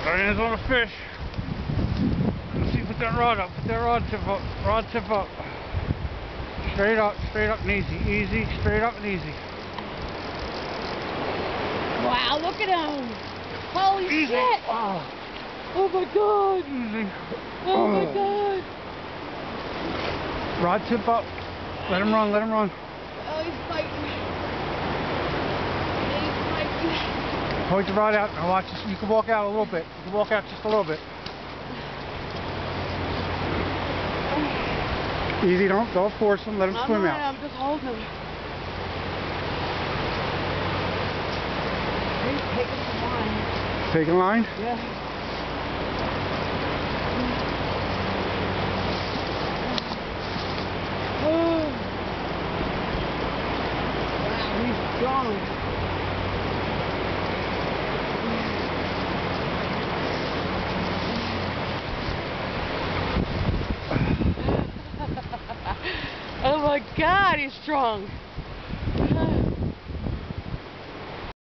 Hands on the fish. Let's see, put that rod up. Put that rod tip up. Rod tip up. Straight up and easy. Easy, straight up and easy. Wow, look at him. Holy Easy. shit. Oh my god. Easy. Oh my god. Rod tip up. Let him run, let him run. Oh, he's fighting. He's fighting. Point the rod out. Now watch this. You can walk out a little bit. You can walk out just a little bit. Easy, don't force him. Let him swim out. I'm just holding him. He's taking the line. Taking line? Yeah. Wow, he's strong. Oh my god, he's strong.